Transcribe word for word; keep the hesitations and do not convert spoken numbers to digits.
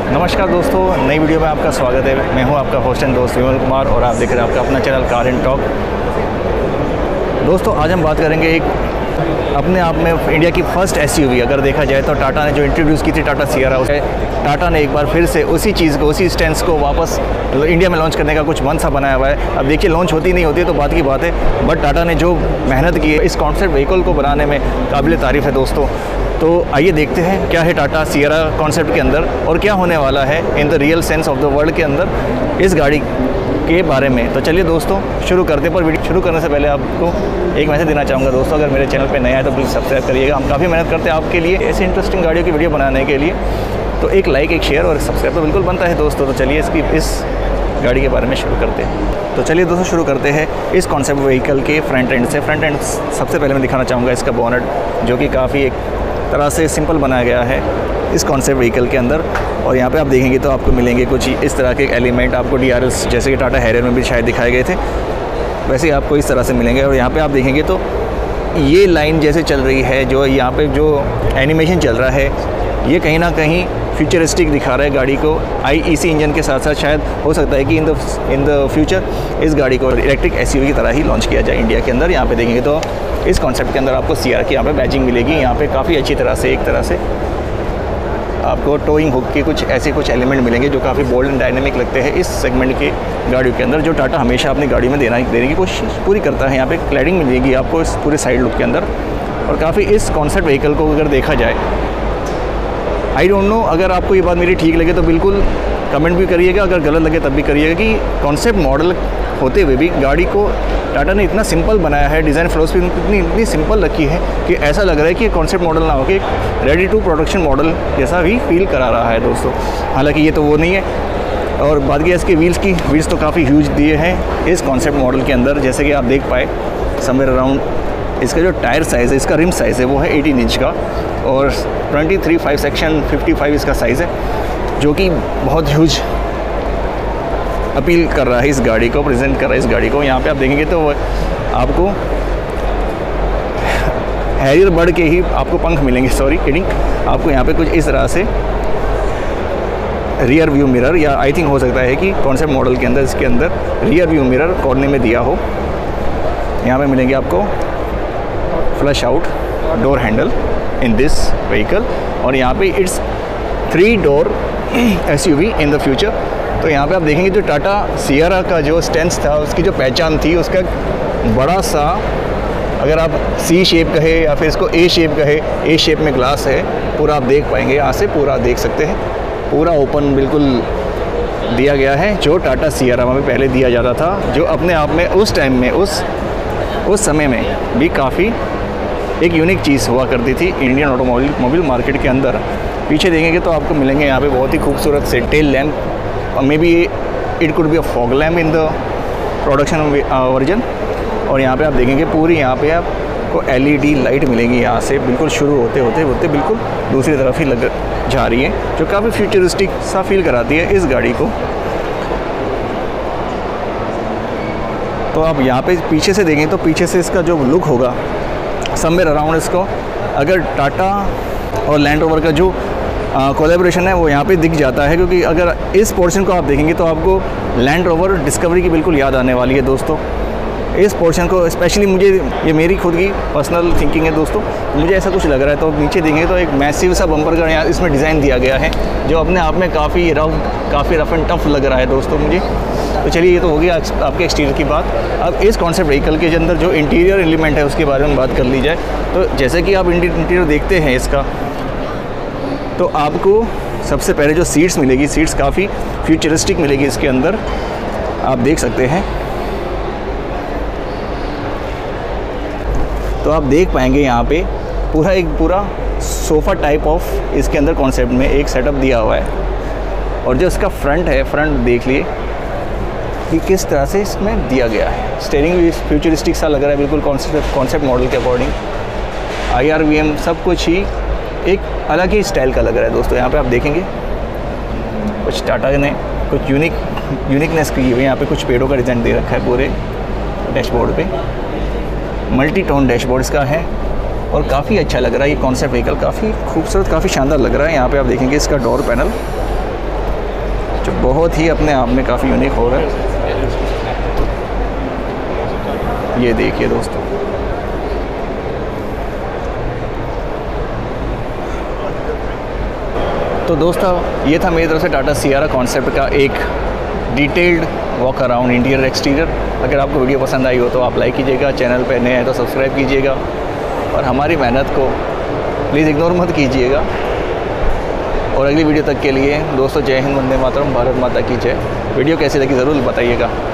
नमस्कार दोस्तों, नई वीडियो में आपका स्वागत है। मैं हूं आपका होस्ट एंड दोस्त विमल कुमार और आप देख रहे हैं आपका अपना चैनल कार एंड टॉक। दोस्तों आज हम बात करेंगे एक अपने आप में इंडिया की फ़र्स्ट एसयूवी अगर देखा जाए तो टाटा ने जो इंट्रोड्यूस की थी टाटा सियारा, उसे टाटा ने एक बार फिर से उसी चीज़ को उसी स्टैंड को वापस इंडिया में लॉन्च करने का कुछ मन सा बनाया हुआ है। अब देखिए लॉन्च होती नहीं होती है तो बात की बात है, बट टाटा ने जो मेहनत की है इस कॉन्सेप्ट व्हीकल को बनाने में काबिल तारीफ़ है दोस्तों। तो आइए देखते हैं क्या है टाटा सियारा कॉन्सेप्ट के अंदर और क्या होने वाला है in the real sense of the world के अंदर इस गाड़ी के बारे में। तो चलिए दोस्तों शुरू करते हैं, पर वीडियो शुरू करने से पहले आपको एक मैसेज देना चाहूँगा दोस्तों, अगर मेरे चैनल पे नया है तो प्लीज़ सब्सक्राइब करिएगा। हम काफ़ी मेहनत करते हैं आपके लिए ऐसी इंटरेस्टिंग गाड़ियों की वीडियो बनाने के लिए, तो एक लाइक एक शेयर और एक सब्सक्राइब तो बिल्कुल बनता है दोस्तों। तो चलिए इसकी इस गाड़ी के बारे में शुरू करते हैं। तो चलिए दोस्तों शुरू करते हैं इस कॉन्सेप्ट व्हीकल के फ्रंट एंड से। फ्रंट एंड सबसे पहले मैं दिखाना चाहूँगा इसका बोनट, जो कि काफ़ी एक तरह से सिंपल बनाया गया है इस कॉन्सेप्ट व्हीकल के अंदर। और यहाँ पे आप देखेंगे तो आपको मिलेंगे कुछ इस तरह के एलिमेंट, आपको डीआरएस जैसे कि टाटा हैरियर में भी शायद दिखाए गए थे वैसे ही आपको इस तरह से मिलेंगे। और यहाँ पे आप देखेंगे तो ये लाइन जैसे चल रही है, जो यहाँ पे जो एनिमेशन चल रहा है ये कहीं ना कहीं फ्यूचरिस्टिक दिखा रहा है गाड़ी को आईईसी इंजन के साथ साथ। शायद हो सकता है कि in the in the future इस गाड़ी को इलेक्ट्रिक एसयूवी की तरह ही लॉन्च किया जाए इंडिया के अंदर। यहाँ पे देखेंगे तो इस कॉन्सेप्ट के अंदर आपको सीआर की यहाँ पे बैजिंग मिलेगी। यहाँ पे काफ़ी अच्छी तरह से एक तरह से आपको टोइंग हुक के कुछ ऐसे कुछ एलिमेंट मिलेंगे जो काफ़ी बोल्ड एंड डायनेमिक लगते हैं इस सेगमेंट की गाड़ियों के अंदर, जो टाटा हमेशा अपनी गाड़ी में देना देने की कोशिश पूरी करता है। यहाँ पे क्लैडिंग मिलेगी आपको इस पूरे साइड लुक के अंदर। और काफ़ी इस कॉन्सेप्ट व्हीकल को अगर देखा जाए, आई डोंट नो अगर आपको ये बात मेरी ठीक लगे तो बिल्कुल कमेंट भी करिएगा, अगर गलत लगे तब भी करिएगा कि कॉन्सेप्ट मॉडल होते हुए भी गाड़ी को टाटा ने इतना सिंपल बनाया है, डिज़ाइन फिलोसफी इतनी इतनी सिंपल रखी है कि ऐसा लग रहा है कि ये कॉन्सेप्ट मॉडल ना होकर एक रेडी टू प्रोडक्शन मॉडल जैसा भी फील करा रहा है दोस्तों। हालांकि ये तो वो नहीं है। और बात की इसके व्हील्स की, व्हील्स तो काफ़ी ह्यूज दिए हैं इस कॉन्सेप्ट मॉडल के अंदर, जैसे कि आप देख पाए समवेयर अराउंड इसका जो टायर साइज़ है, इसका रिम साइज़ है वो है अठारह इंच का और तेईस फाइव सेक्शन पचपन इसका साइज़ है, जो कि बहुत ह्यूज अपील कर रहा है इस गाड़ी को, प्रेजेंट कर रहा है इस गाड़ी को। यहाँ पे आप देखेंगे तो आपको हैरियर बर्ड के ही आपको पंख मिलेंगे, सॉरी किडिंग। आपको यहाँ पे कुछ इस तरह से रियर व्यू मिरर, या आई थिंक हो सकता है कि कॉन्सेप्ट मॉडल के अंदर इसके अंदर रियर व्यू मिरर कोने में दिया हो। यहाँ पे मिलेंगे आपको flush out door handle in this vehicle. और यहाँ पे it's three door SUV in the future. तो यहाँ पे आप देखेंगे जो टाटा सियारा का जो स्टैंड था, उसकी जो पहचान थी, उसका बड़ा सा, अगर आप सी शेप कहे या फिर इसको ए शेप कहे, ए शेप में ग्लास है पूरा, आप देख पाएंगे यहाँ से पूरा देख सकते हैं, पूरा ओपन बिल्कुल दिया गया है, जो टाटा सियारा में पहले दिया जाता था, जो अपने आप में उस टाइम में उस उस समय में भी काफ़ी एक यूनिक चीज़ हुआ करती थी इंडियन ऑटोमोबाइल मोबाइल मार्केट के अंदर। पीछे देखेंगे तो आपको मिलेंगे यहाँ पे बहुत ही खूबसूरत से tail lamp, maybe it could be a fog lamp in the production version. और यहाँ पे आप देखेंगे पूरी यहाँ पे आपको एलईडी लाइट मिलेंगी यहाँ से, बिल्कुल शुरू होते होते होते बिल्कुल दूसरी तरफ ही लग जा रही है, जो काफ़ी फ्यूचरिस्टिक सा फील कराती है इस गाड़ी को। तो आप यहाँ पे पीछे से देखें तो पीछे से इसका जो लुक होगा समवेयर अराउंड, इसको अगर टाटा और लैंड रोवर का जो कोलैबोरेशन है वो यहाँ पे दिख जाता है, क्योंकि अगर इस पोर्शन को आप देखेंगे तो आपको लैंड रोवर डिस्कवरी की बिल्कुल याद आने वाली है दोस्तों। इस पोर्शन को स्पेशली, मुझे ये मेरी खुद की पर्सनल थिंकिंग है दोस्तों, मुझे ऐसा कुछ लग रहा है। तो नीचे देखेंगे तो एक मैसिव सा बम्पर का यहाँ इसमें डिज़ाइन दिया गया है, जो अपने आप में काफ़ी रफ काफ़ी रफ एंड टफ लग रहा है दोस्तों मुझे। तो चलिए ये तो हो गया आपके एक्सटीरियर की बात। अब इस कॉन्सेप्ट व्हीकल के अंदर जो इंटीरियर एलिमेंट है उसके बारे में बात कर ली जाए, तो जैसे कि आप इंटीरियर देखते हैं इसका, तो आपको सबसे पहले जो सीट्स मिलेगी, सीट्स काफ़ी फ्यूचरिस्टिक मिलेगी इसके अंदर, आप देख सकते हैं। तो आप देख पाएंगे यहाँ पे पूरा एक पूरा सोफ़ा टाइप ऑफ इसके अंदर कॉन्सेप्ट में एक सेटअप दिया हुआ है। और जो इसका फ्रंट है, फ्रंट देख लिए कि किस तरह से इसमें दिया गया है। स्टीयरिंग भी फ्यूचरिस्टिक सा लग रहा है बिल्कुल कॉन्सेप्ट कॉन्सेप्ट मॉडल के according. I R V M सब कुछ ही एक अलग ही स्टाइल का लग रहा है दोस्तों। यहाँ पे आप देखेंगे कुछ टाटा ने कुछ यूनिक यूनिकनेस की हुई, यहाँ पे कुछ पेड़ों का डिज़ाइन दे रखा है पूरे डैशबोर्ड पे, मल्टी टोन डैशबोर्ड इसका है और काफ़ी अच्छा लग रहा है ये कॉन्सेप्ट व्हीकल, काफ़ी खूबसूरत, काफ़ी शानदार लग रहा है। यहाँ पे आप देखेंगे इसका डोर पैनल जो बहुत ही अपने आप में काफ़ी यूनिक हो रहा है। ये देखिए दोस्तों, तो दोस्तों ये था मेरी तरफ से टाटा सियारा कॉन्सेप्ट का एक detailed walk around interior exterior. अगर आपको वीडियो पसंद आई हो तो आप लाइक कीजिएगा, चैनल पर नए हैं तो सब्सक्राइब कीजिएगा और हमारी मेहनत को प्लीज़ इग्नोर मत कीजिएगा। और अगली वीडियो तक के लिए दोस्तों जय हिंद, वंदे मातरम, भारत माता की जय। वीडियो कैसी लगी ज़रूर बताइएगा।